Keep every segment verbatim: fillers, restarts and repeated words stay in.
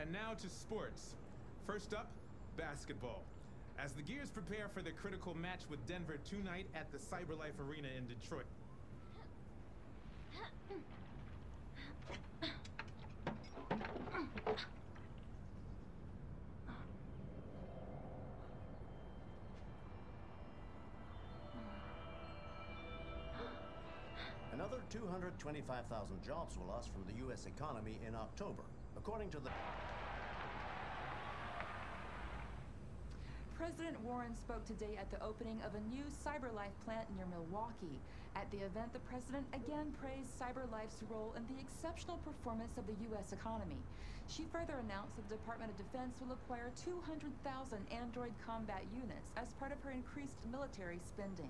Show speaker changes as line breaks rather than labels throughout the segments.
And now to sports. First up, basketball. As the Gears prepare for their critical match with Denver tonight at the CyberLife Arena in Detroit.
Another two hundred twenty-five thousand jobs were lost from the U S economy in October, according to the...
President Warren spoke today at the opening of a new CyberLife plant near Milwaukee. At the event, the president again praised CyberLife's role in the exceptional performance of the U S economy. She further announced that the Department of Defense will acquire two hundred thousand Android combat units as part of her increased military spending.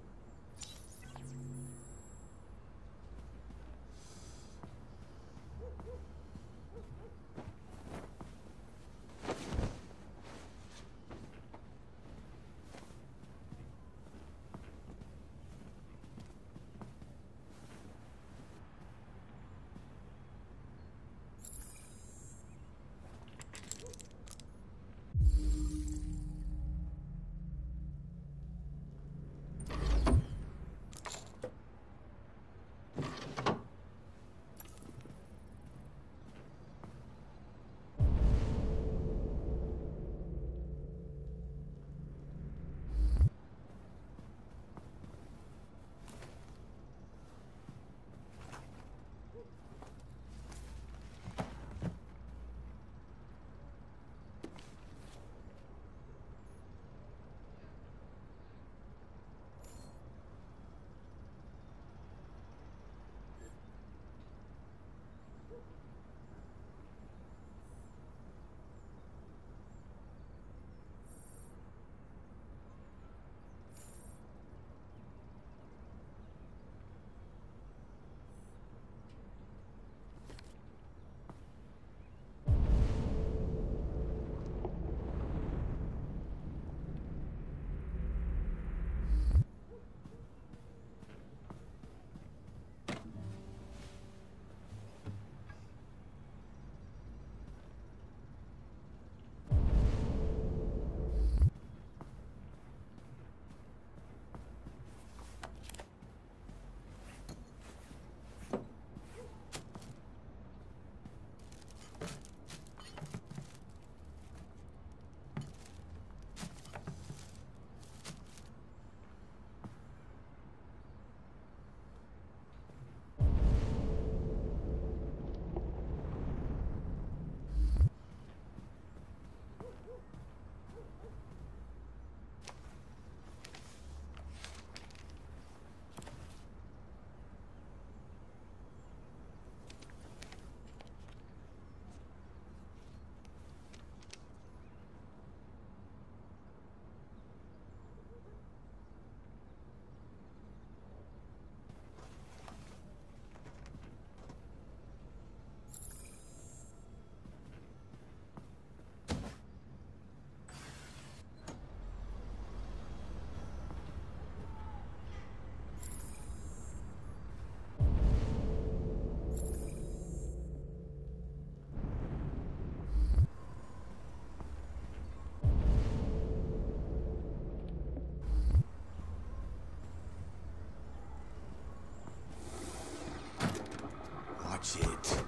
Watch it.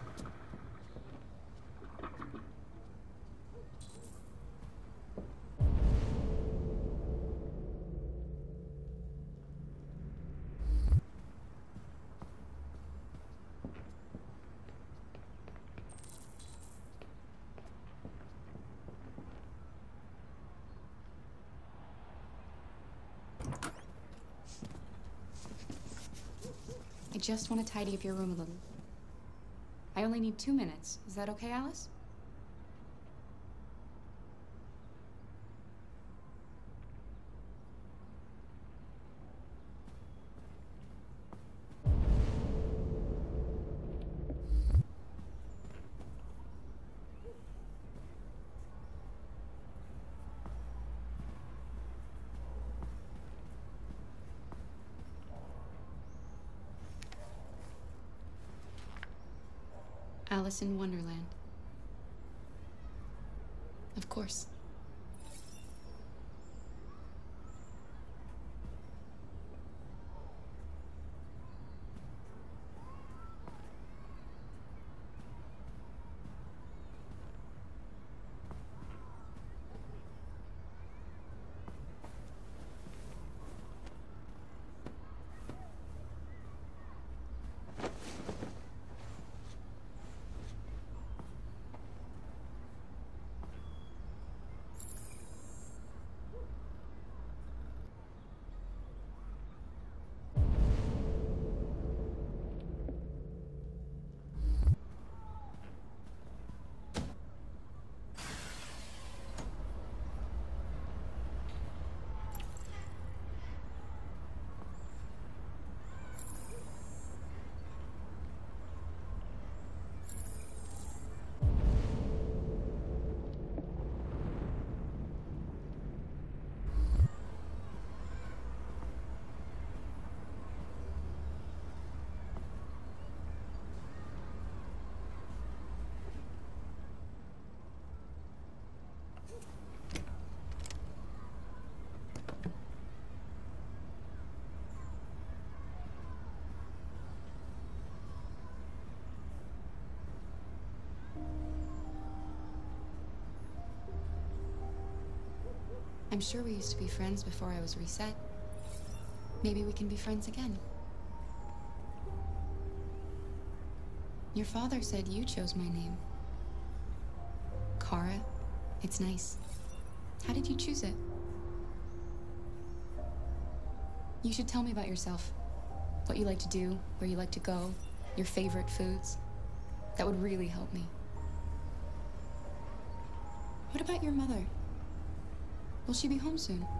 I just want to tidy up your room a little. I only need two minutes. Is that okay, Alice? Alice in Wonderland. Of course. I'm sure we used to be friends before I was reset. Maybe we can be friends again. Your father said you chose my name. Kara. It's nice. How did you choose it? You should tell me about yourself. What you like to do, where you like to go, your favorite foods. That would really help me. What about your mother? Will she be home soon?